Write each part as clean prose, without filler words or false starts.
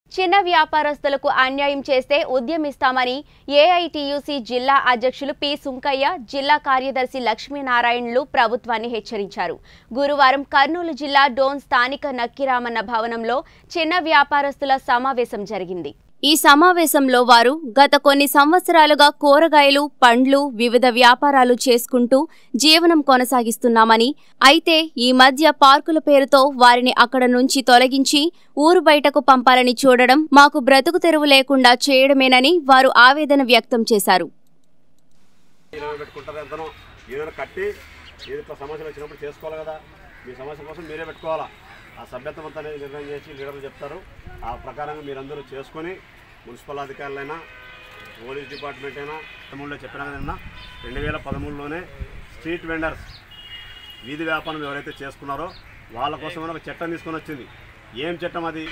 చిన్న వ్యాపారస్తులకు అన్యాయం చేస్తే ఉద్యమిస్తామని ఏఐటియుసి జిల్లా అధ్యక్షులు పి సుంకయ్య, జిల్లా కార్యదర్శి లక్ష్మీనారాయణలు ప్రభుత్వాన్ని హెచ్చరించారు. గురువారం కర్నూలు జిల్లా డోన్ స్థానిక నక్కిరామన్న భవనంలో చిన్న వ్యాపారస్తుల సమావేశం జరిగింది. ఈ సమావేశంలో వారు గత కొన్ని సంవత్సరాలుగా కూరగాయలు, పండ్లు, వివిధ వ్యాపారాలు చేసుకుంటూ జీవనం కొనసాగిస్తున్నామని, అయితే ఈ మధ్య పార్కుల పేరుతో వారిని అక్కడ నుంచి తొలగించి ఊరు బయటకు పంపాలని చూడడం మాకు బ్రతుకు తెరువు లేకుండా చేయడమేనని వారు ఆవేదన వ్యక్తం చేశారు. ఆ సభ్యత్వం అంతా నిర్ణయం చేసి లీడర్లు చెప్తారు. ఆ ప్రకారంగా మీరందరూ చేసుకొని మున్సిపల్ అధికారులైనా పోలీస్ డిపార్ట్మెంట్ అయినా 2013లో చెప్పిన కదన్నా 2013లోనే స్ట్రీట్ వెండర్స్ వీధి వ్యాపారం ఎవరైతే చేసుకున్నారో వాళ్ళ కోసం ఒక చట్టం తీసుకొని వచ్చింది. ఏం చట్టం అది?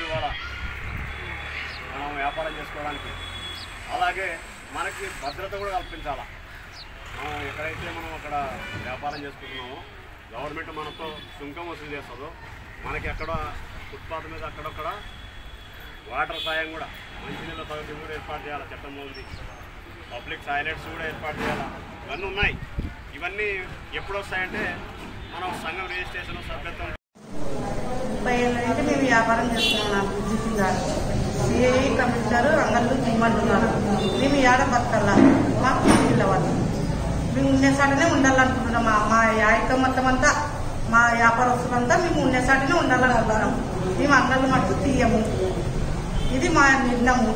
మనం వ్యాపారం చేసుకోవడానికి, అలాగే మనకి భద్రత కూడా కల్పించాలా. మనం ఎక్కడైతే మనం అక్కడ వ్యాపారం చేసుకుంటున్నామో గవర్నమెంట్ మనతో సుంకం వసూలు చేస్తుందో మనకి అక్కడ ఫుట్పాత్ మీద అక్కడక్కడ వాటర్ సాయం కూడా, మంచినీళ్ళ సౌకర్యం కూడా ఏర్పాటు చేయాలి. చట్టంలో ఉంది. పబ్లిక్ టాయిలెట్స్ కూడా ఏర్పాటు చేయాలి. ఇవన్నీ ఉన్నాయి. ఇవన్నీ ఎప్పుడు వస్తాయంటే మనం సంఘం రిజిస్ట్రేషన్ సభ్యత్వం 30 ఏళ్ళ నుంచి మేము వ్యాపారం చేస్తున్నాం. సిఐ కమిషనర్ అంగళ్ళు ఇమ్మంటున్నారు. మేము ఏడ బతకల్లా, మాకు పిల్లవాళ్ళు మేము ఉండేసాటనే ఉండాలనుకుంటున్నాం. మా యాయకం మొత్తం అంతా, మా వ్యాపారస్తులంతా మేము ఉండేసాటనే ఉండాలనుకుంటున్నాం. మేము అంగళ్ళు మట్టు తీయము. ఇది మా నిర్ణయము.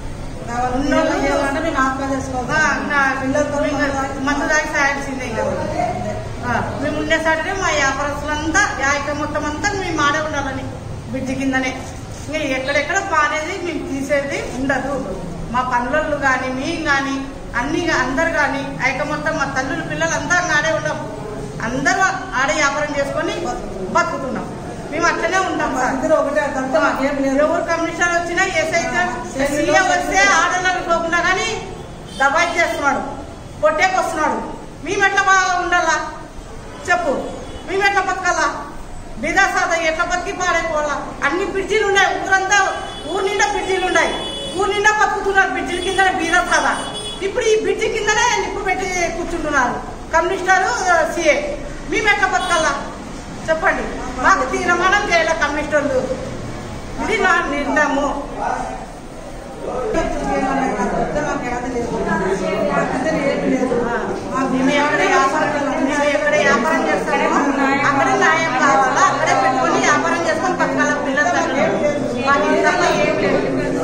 మందు దాగి సాయాల్సిందే కదా. మేము ఉండేసాటనే మా వ్యాపారస్తులంతా యాయకం మొత్తం అంతా మేము ఆడే ఉండాలని బ్రిడ్జి కిందనే. ఇంకా ఎక్కడెక్కడ బానేది మేము తీసేది ఉండదు. మా పనులు కానీ మేము కానీ అన్ని అందరు కానీ ఐక మొత్తం మా తల్లులు పిల్లలు అందరూ ఆడే ఉండము. అందరూ ఆడే వ్యాపారం చేసుకొని బతుకుతున్నాం. మేము అట్లనే ఉంటాం. ఎవరు కమిషనర్ వచ్చినా సీఎం వస్తే ఆడలకు పోకుండా కానీ దబాయి చేస్తున్నాడు, కొట్టేకొస్తున్నాడు. మేము ఎట్లా బాగా ఉండాలా చెప్పు? మేము ఎట్లా బతకాలా? బీదా సాదా ఎట్లా బతికి పాడైపోవాలా? అన్ని బ్రిడ్జీలు ఉన్నాయి. ఊరంతా ఊరు నిండా బ్రిడ్జీలు ఉన్నాయి. ఊరు నిండా బతుకుతున్నారు బ్రిడ్జిల కిందనే బీదా సాదా. ఇప్పుడు ఈ బ్రిడ్జి కిందనే నిప్పు పెట్టి కూర్చుంటున్నారు కమిషనరు, సిఏ. మేము ఎట్లా బతకాలా చెప్పండి? మాకు తీర్మానం చేయాలి కమిషనర్లు. ఇది నా నిర్ణయము. మేము ఎక్కడ వ్యాపారం చేస్తామో అక్కడే న్యాయం కావాలా, అక్కడే పెట్టుకొని వ్యాపారం చేసుకొని బతకాల పిల్లలు. మాకు ఇంతలో ఏం లేదు.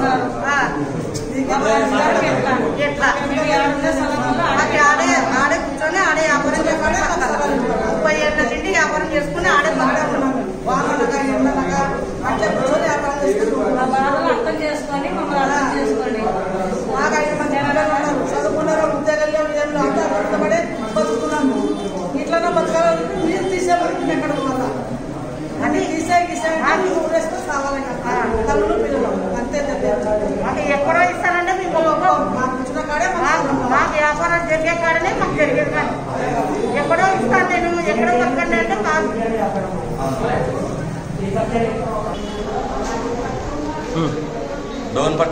ఎట్లా మాకు ఆడే కూర్చొని ఆడే వ్యాపారం చేసుకొని బతకాల. 30 ఏళ్ళ నుండి వ్యాపారం చేసుకుని ఆడే బతకాలి. అట్లా కూర్చొని వ్యాపారం అర్థం చేసుకొని మాకు 5 మంది చదువుకున్నారు, ఉద్యోగాల్లో పడే బతుకుతున్నాము. ఇట్లనే బతకాలంటే మీరు తీసేవారికి ఎక్కడ ఉండాలా అని తీసేస్తే కావాలి కదా తల్లులు పిల్లలు. అంతే మాకు ఎక్కడో ఇస్తానంటే మేము మాకు ఇచ్చిన కాడే మాకు వ్యాపారం జరిగే కాడనే మాకు జరిగేది. కానీ ఎక్కడో ఇస్తాను నేను, ఎక్కడో బతకండి అంటే కాదు. డోన్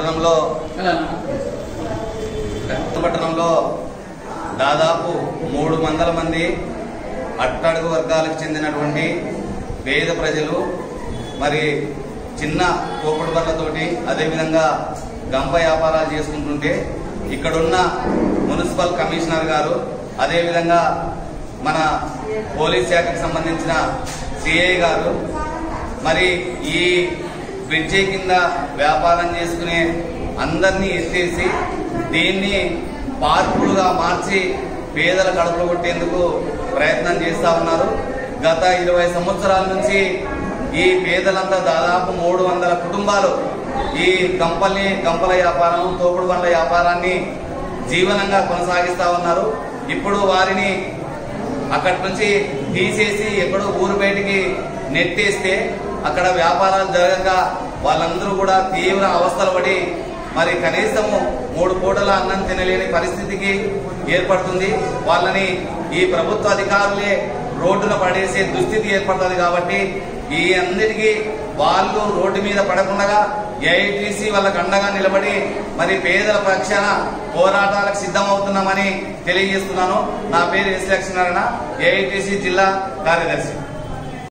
పట్టణంలో దాదాపు 300 మంది అట్టడుగు వర్గాలకు చెందినటువంటి పేద ప్రజలు మరి చిన్న తోపుడు బండ్లతోటి అదేవిధంగా గంప వ్యాపారాలు చేసుకుంటుంటే ఇక్కడున్న మున్సిపల్ కమిషనర్ గారు, అదేవిధంగా మన పోలీస్ శాఖకు సంబంధించిన సిఐ గారు మరి ఈ బ్రిడ్జి కింద వ్యాపారం చేసుకునే అందరినీ ఎత్తేసి దీన్ని పార్కులుగా మార్చి పేదల కడుపులు కొట్టేందుకు ప్రయత్నం చేస్తా ఉన్నారు. గత 20 సంవత్సరాల నుంచి ఈ పేదలంతా దాదాపు 300 కుటుంబాలు ఈ గంపల వ్యాపారం, తోపుడు బండ్ల వ్యాపారాన్ని జీవనంగా కొనసాగిస్తా ఉన్నారు. ఇప్పుడు వారిని అక్కడి నుంచి తీసేసి ఎక్కడో ఊరు బయటికి నెట్టేస్తే అక్కడ వ్యాపారాలు జరగక వాళ్ళందరూ కూడా తీవ్ర అవస్థలు పడి మరి కనీసము 3 పూటల అన్నం తినలేని పరిస్థితికి ఏర్పడుతుంది. వాళ్ళని ఈ ప్రభుత్వ అధికారులే రోడ్డున పడేసే దుస్థితి ఏర్పడుతుంది. కాబట్టి ఈ అన్నిటికీ వాళ్ళు రోడ్డు మీద పడకుండా ఏఐటీసీ వాళ్ళకు అండగా నిలబడి మరి పేదల పక్షాన పోరాటాలకు సిద్ధమవుతున్నామని తెలియజేస్తున్నాను. నా పేరు ఎస్ లక్ష్మీనారాయణ, ఏఐటీసీ జిల్లా కార్యదర్శి.